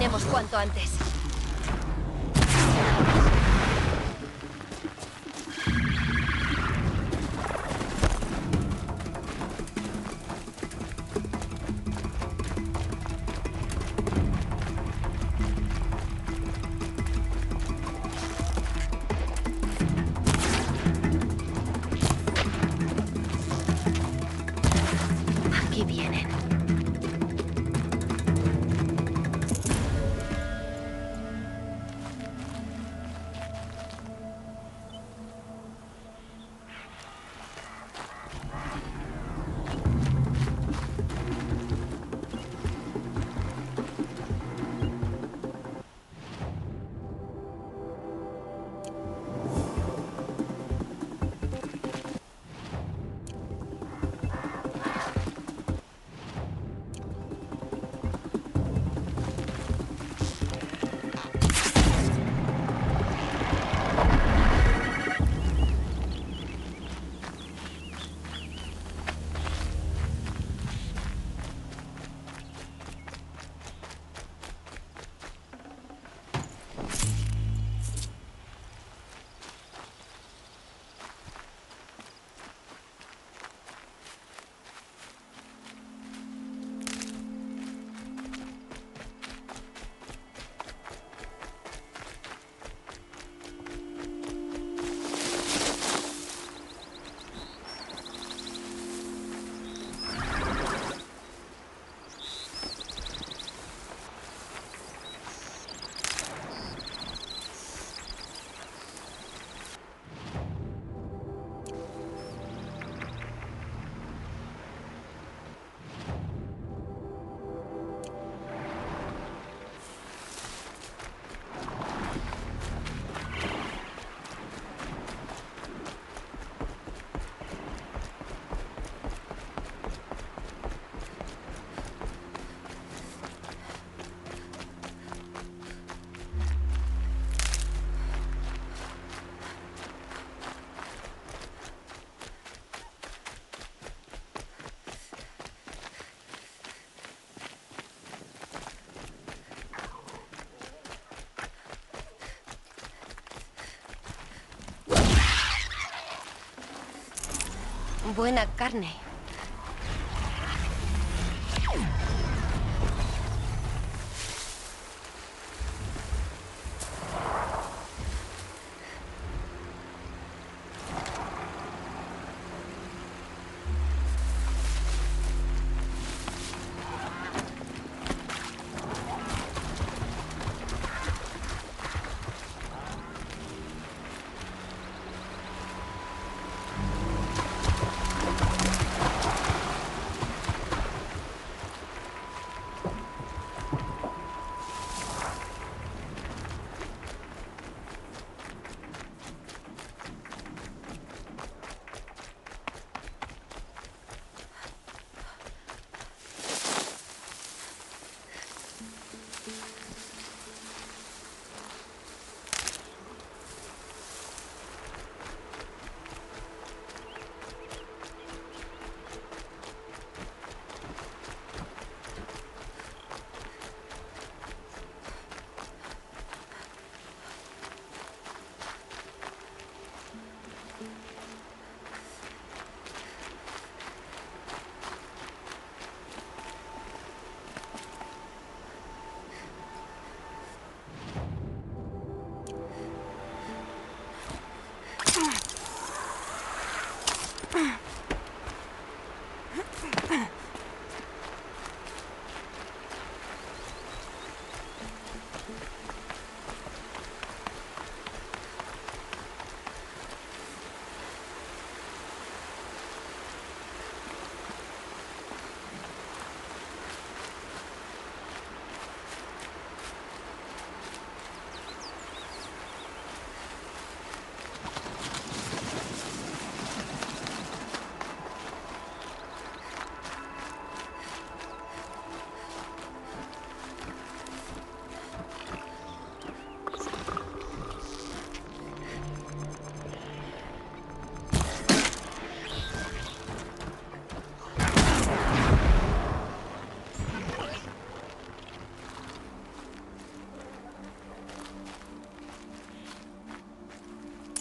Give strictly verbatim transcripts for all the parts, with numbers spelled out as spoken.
Terminemos cuanto antes. Aquí vienen. Buena carne.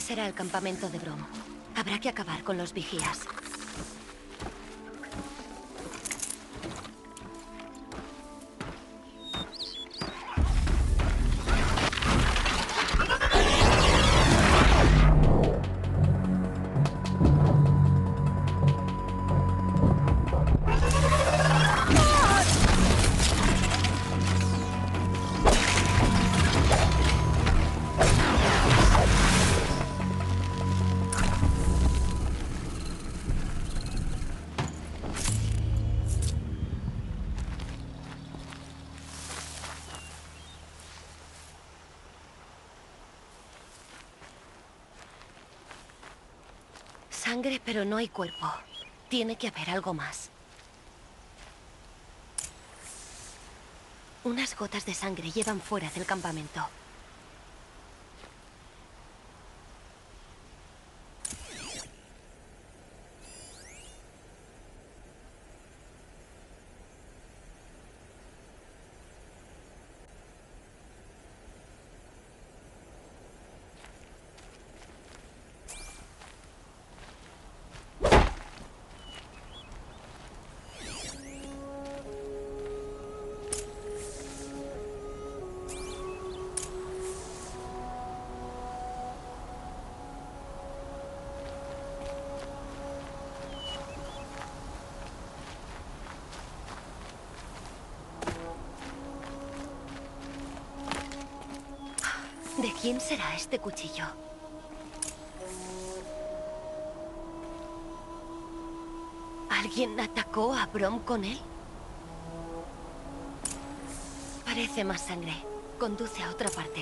será el campamento de Brom. Habrá que acabar con los vigías. Sangre, pero no hay cuerpo. Tiene que haber algo más. Unas gotas de sangre llevan fuera del campamento. ¿De quién será este cuchillo? ¿Alguien atacó a Brom con él? Parece más sangre. Conduce a otra parte.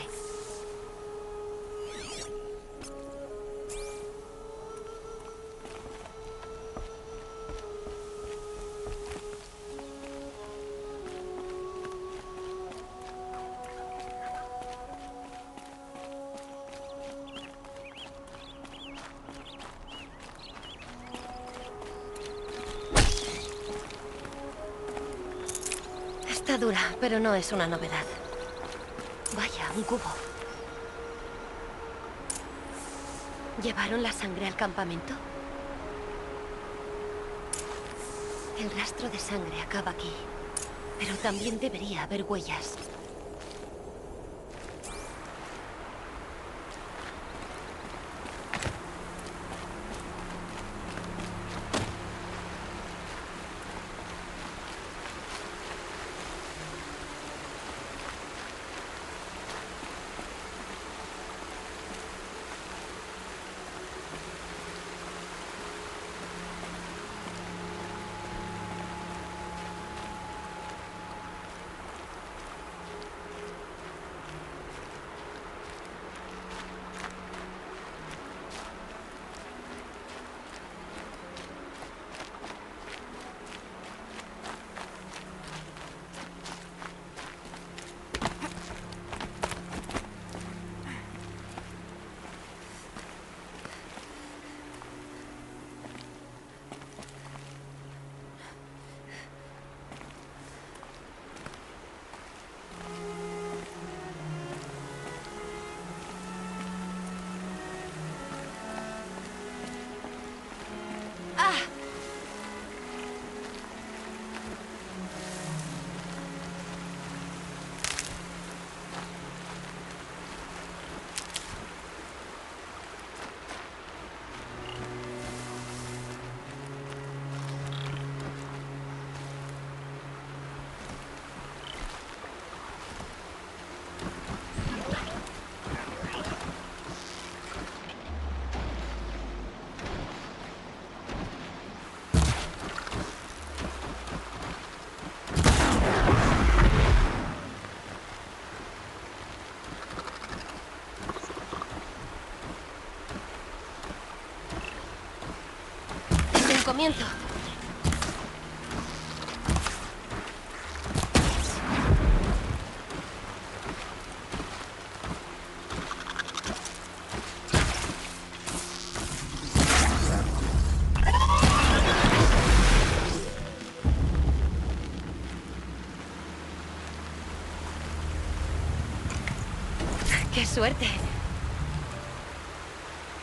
Está dura, pero no es una novedad. Vaya, un cubo. ¿Llevaron la sangre al campamento? El rastro de sangre acaba aquí. Pero también debería haber huellas. Comienzo. ¡Qué suerte!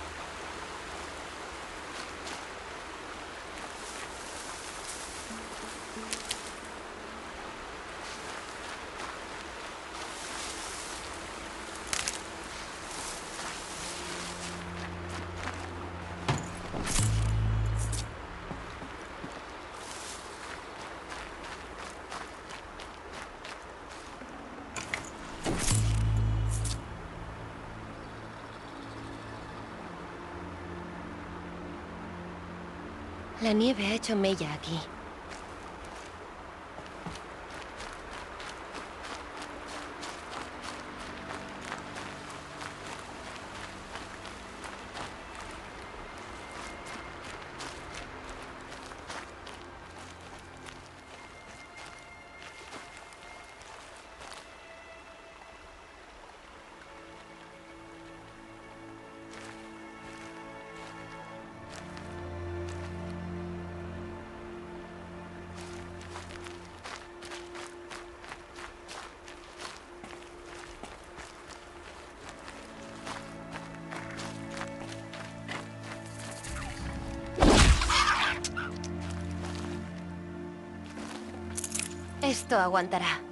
La nieve ha hecho mella aquí. Esto aguantará.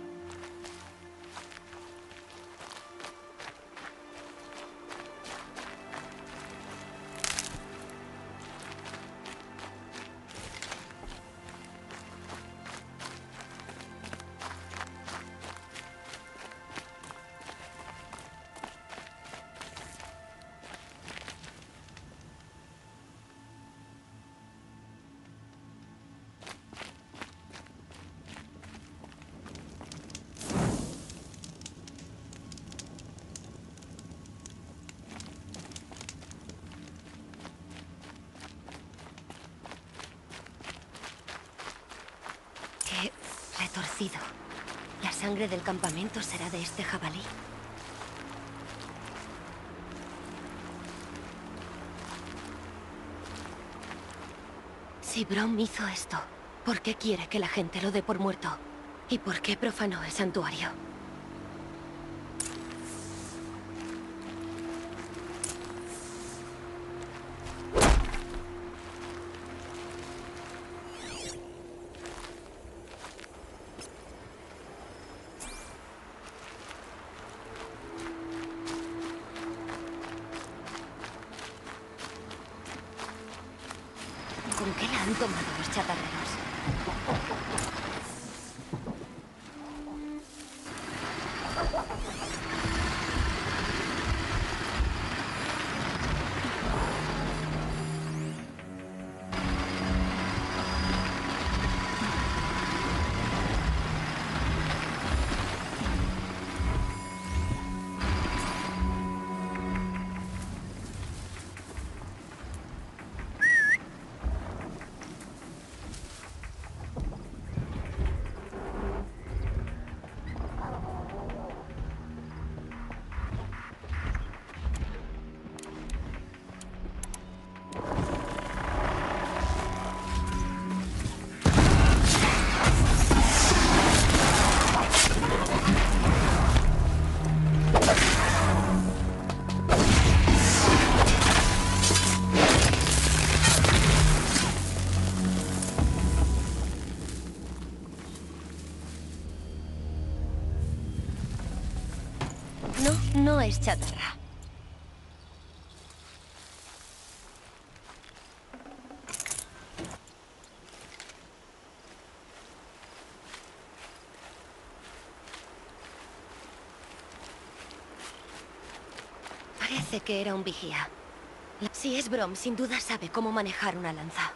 Qué retorcido. ¿La sangre del campamento será de este jabalí? Si Brom hizo esto, ¿por qué quiere que la gente lo dé por muerto? ¿Y por qué profanó el santuario? ¿Con qué la han tomado los chatarreros? No, no es chatarra. Parece que era un vigía. Si es Brom, sin duda sabe cómo manejar una lanza.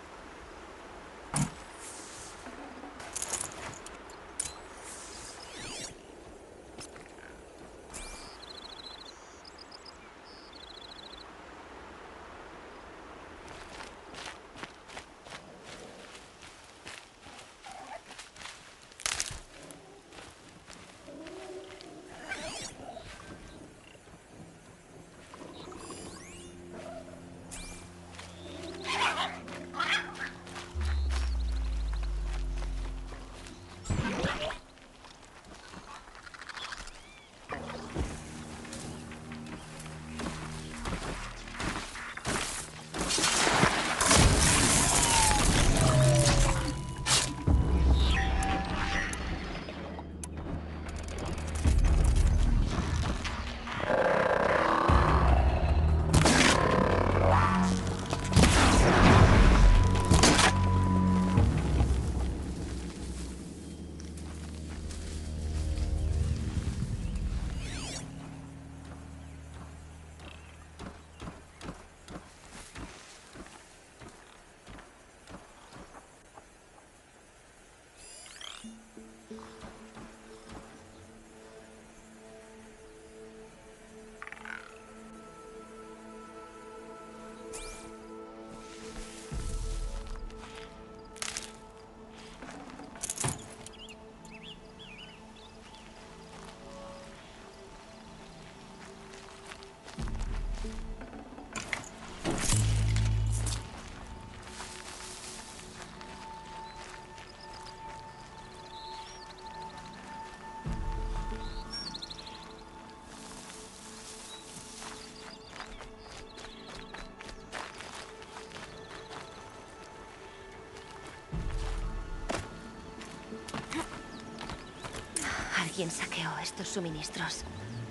quién saqueó estos suministros.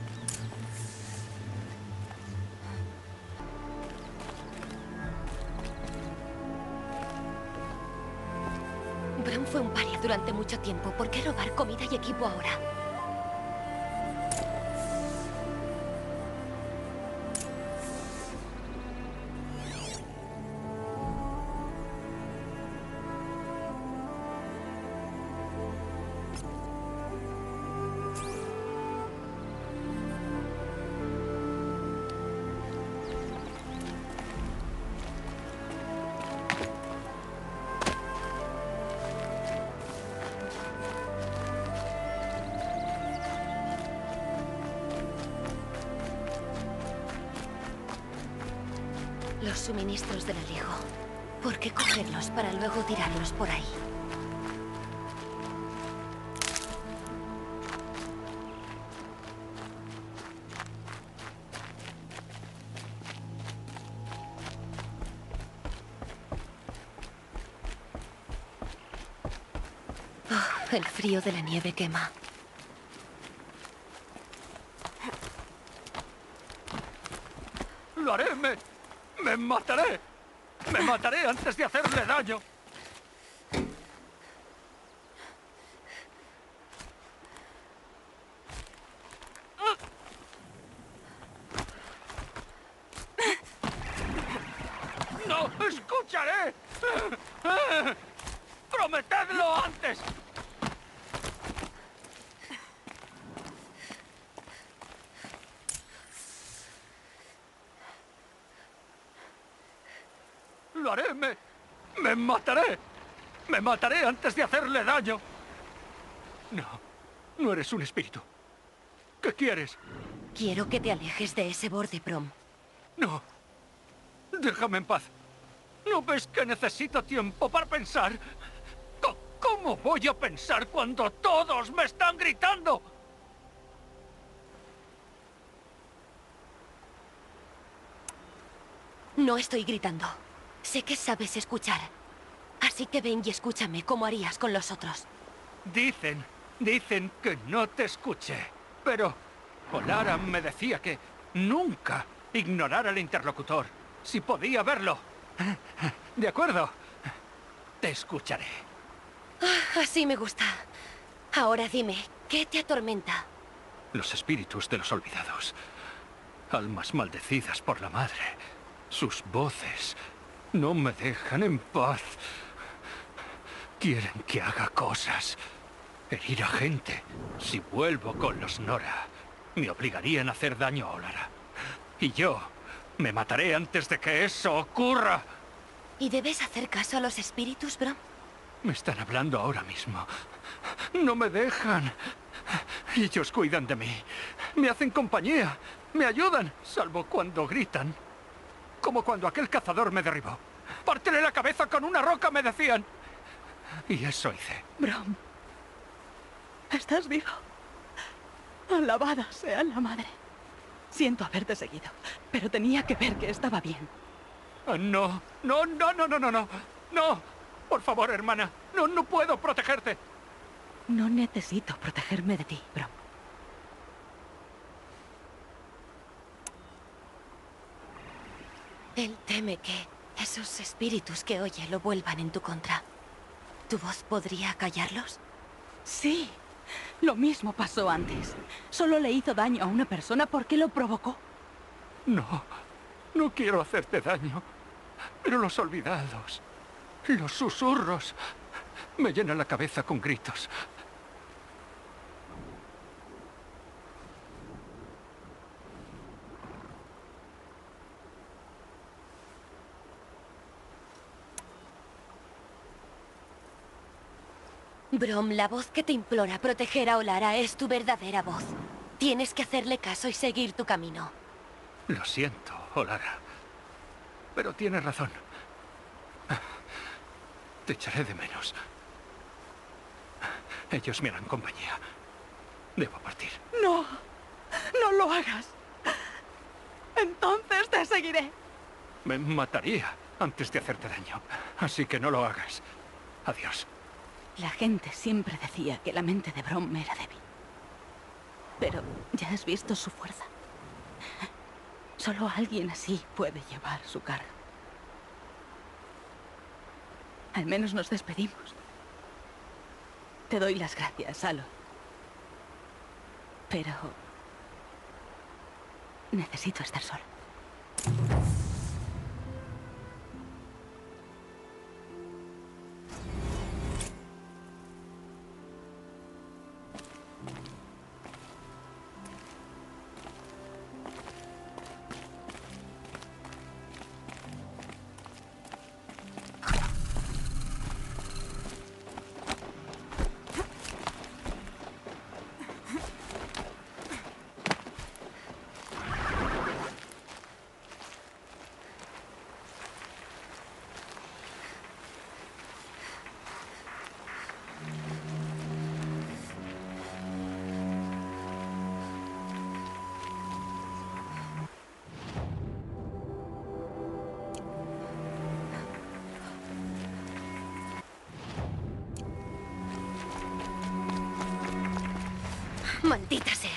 Bram fue un paria durante mucho tiempo. ¿Por qué robar comida y equipo ahora? Los suministros del alijo. ¿Por qué cogerlos para luego tirarlos por ahí? Oh, el frío de la nieve quema. ¡Lo haré! ¡Me, me mataré! ¡Me mataré antes de hacerle daño! ¡No! ¡Escucharé! ¡Prometedlo antes! ¡Lo haré! ¡Me, me mataré! ¡Me mataré antes de hacerle daño! No, no eres un espíritu. ¿Qué quieres? Quiero que te alejes de ese borde, Brom. No. Déjame en paz. ¿No ves que necesito tiempo para pensar? Co- ¿Cómo voy a pensar cuando todos me están gritando? No estoy gritando. Sé que sabes escuchar. Así que ven y escúchame como harías con los otros. Dicen, dicen que no te escuché. Pero Olara me decía que nunca ignorara al interlocutor. Si podía verlo. De acuerdo. Te escucharé. Ah, así me gusta. Ahora dime, ¿qué te atormenta? Los espíritus de los olvidados. Almas maldecidas por la madre. Sus voces no me dejan en paz. Quieren que haga cosas. Herir a gente. Si vuelvo con los Nora, me obligarían a hacer daño a Olara. Y yo me mataré antes de que eso ocurra. ¿Y debes hacer caso a los espíritus, Brom? Me están hablando ahora mismo. No me dejan. Ellos cuidan de mí. Me hacen compañía. Me ayudan, salvo cuando gritan. Como cuando aquel cazador me derribó. ¡Pártele la cabeza con una roca!, me decían. Y eso hice. Brom, estás vivo. Alabada sea la madre. Siento haberte seguido, pero tenía que ver que estaba bien. Ah, no, no, no, no, no, no, no. No, por favor, hermana. No, no puedo protegerte. No necesito protegerme de ti, Brom. Él teme que esos espíritus que oye lo vuelvan en tu contra. ¿Tu voz podría callarlos? Sí, lo mismo pasó antes. Solo le hizo daño a una persona porque lo provocó. No, no quiero hacerte daño. Pero los olvidados, los susurros, me llenan la cabeza con gritos. Brom, la voz que te implora proteger a Olara es tu verdadera voz. Tienes que hacerle caso y seguir tu camino. Lo siento, Olara. Pero tienes razón. Te echaré de menos. Ellos me harán compañía. Debo partir. No, no lo hagas. Entonces te seguiré. Me mataría antes de hacerte daño. Así que no lo hagas. Adiós. La gente siempre decía que la mente de Brom era débil. Pero ya has visto su fuerza. Solo alguien así puede llevar su carga. Al menos nos despedimos. Te doy las gracias, Aloy. Pero... necesito estar sola. Maldita sea.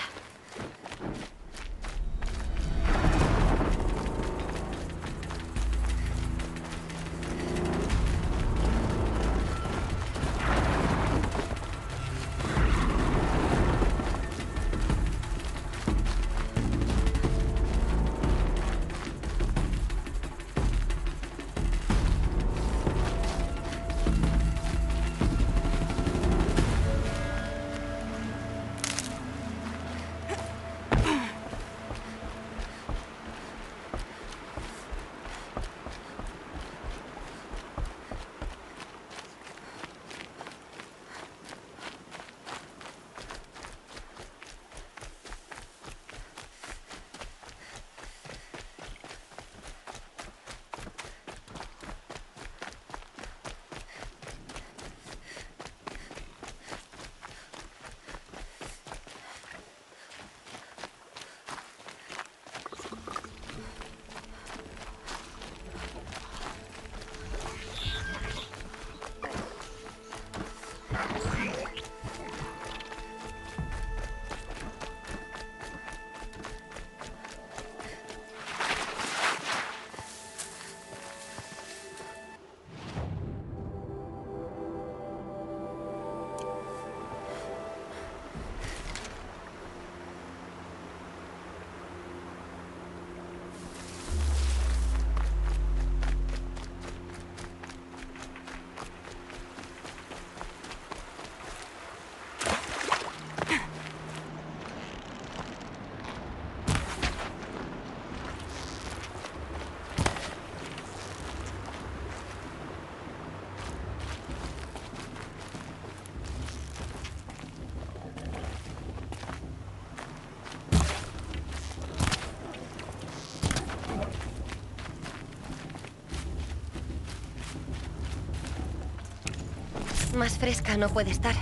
Más fresca no puede estar.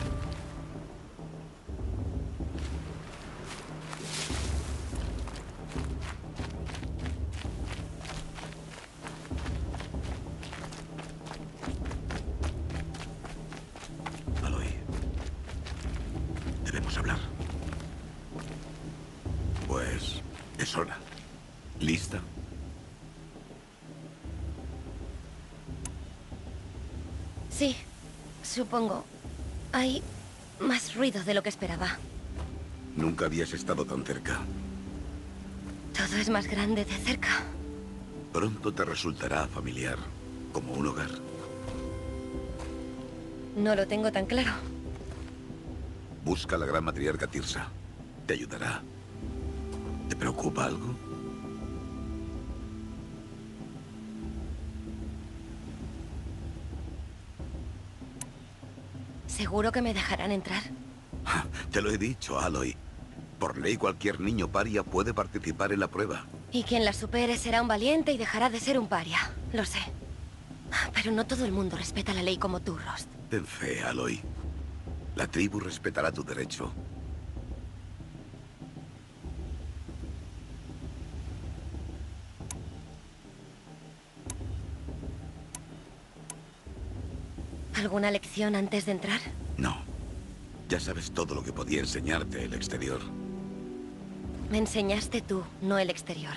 Aloy, debemos hablar. Pues es hora. ¿Lista? Sí, supongo. Hay más ruido de lo que esperaba. Nunca habías estado tan cerca. Todo es más grande de cerca. Pronto te resultará familiar, como un hogar. No lo tengo tan claro. Busca a la gran matriarca Tirsa. Te ayudará. ¿Te preocupa algo? ¿Seguro que me dejarán entrar? Te lo he dicho, Aloy. Por ley, cualquier niño paria puede participar en la prueba. Y quien la supere será un valiente y dejará de ser un paria. Lo sé. Pero no todo el mundo respeta la ley como tú, Rost. Ten fe, Aloy. La tribu respetará tu derecho. ¿Alguna lección antes de entrar? No. Ya sabes todo lo que podía enseñarte el exterior. Me enseñaste tú, no el exterior.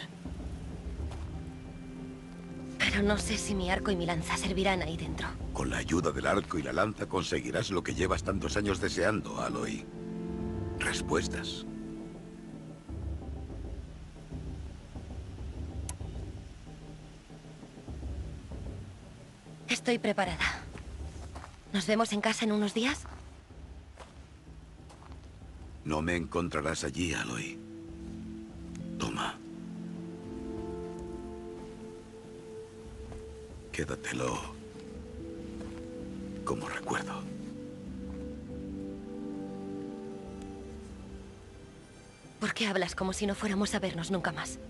Pero no sé si mi arco y mi lanza servirán ahí dentro. Con la ayuda del arco y la lanza conseguirás lo que llevas tantos años deseando, Aloy. Respuestas. Estoy preparada. ¿Nos vemos en casa en unos días? No me encontrarás allí, Aloy. Toma. Quédatelo como recuerdo. ¿Por qué hablas como si no fuéramos a vernos nunca más?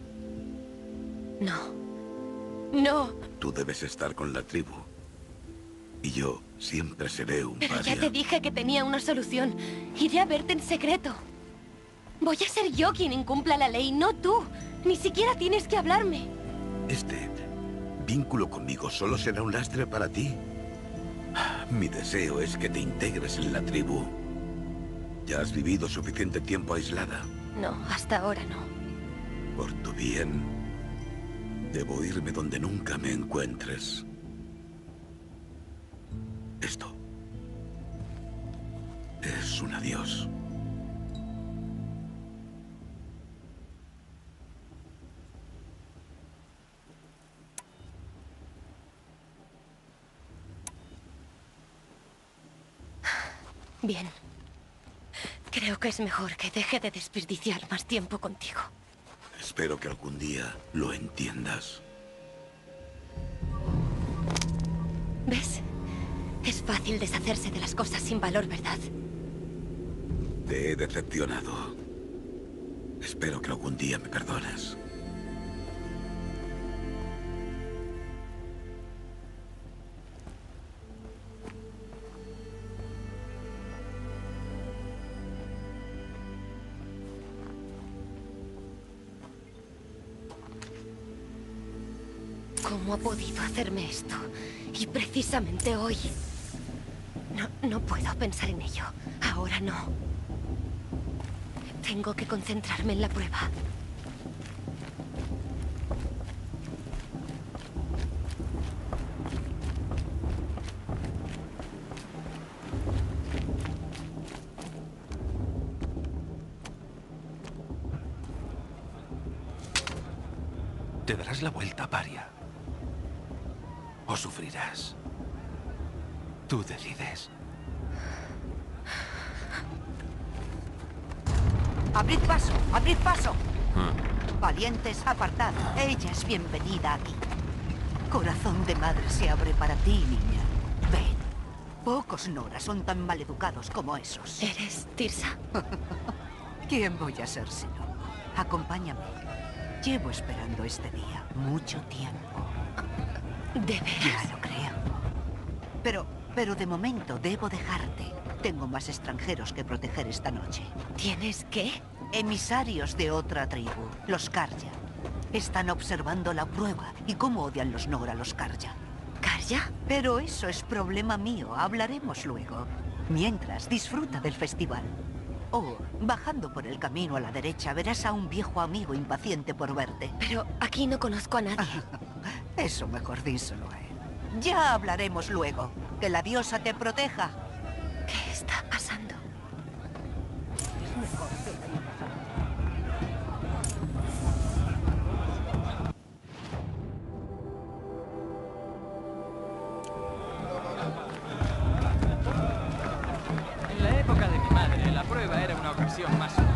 No. ¡No! Tú debes estar con la tribu. Y yo siempre seré un Pero paria. ya te dije que tenía una solución. Iré a verte en secreto. Voy a ser yo quien incumpla la ley, no tú. Ni siquiera tienes que hablarme. Este vínculo conmigo solo será un lastre para ti. Mi deseo es que te integres en la tribu. Ya has vivido suficiente tiempo aislada. No, hasta ahora no. Por tu bien, debo irme donde nunca me encuentres. Esto es un adiós. Bien. Creo que es mejor que deje de desperdiciar más tiempo contigo. Espero que algún día lo entiendas. ¿Ves? Es fácil deshacerse de las cosas sin valor, ¿verdad? Te he decepcionado. Espero que algún día me perdones. ¿Cómo ha podido hacerme esto? Y precisamente hoy. No, no puedo pensar en ello. Ahora no. Tengo que concentrarme en la prueba. Te darás la vuelta, paria. O sufrirás. Tú decides. ¡Abrid paso! ¡Abrid paso! Valientes, apartad. Ella es bienvenida aquí. Corazón de madre se abre para ti, niña. Ven. Pocos Nora son tan maleducados como esos. ¿Eres Tirsa? ¿Quién voy a ser sino? Acompáñame. Llevo esperando este día mucho tiempo. ¿De Ya veras? lo creo. Pero, pero de momento debo dejarte. Tengo más extranjeros que proteger esta noche. ¿Tienes qué? Emisarios de otra tribu, los Karja. Están observando la prueba y cómo odian los Nora a los Karja. ¿Karja? Pero eso es problema mío, hablaremos luego. Mientras, disfruta del festival. Oh, bajando por el camino a la derecha verás a un viejo amigo impaciente por verte. Pero aquí no conozco a nadie. Eso mejor díselo a él. Ya hablaremos luego. Que la diosa te proteja. ¿Qué está pasando? En la época de mi madre, la prueba era una ocasión más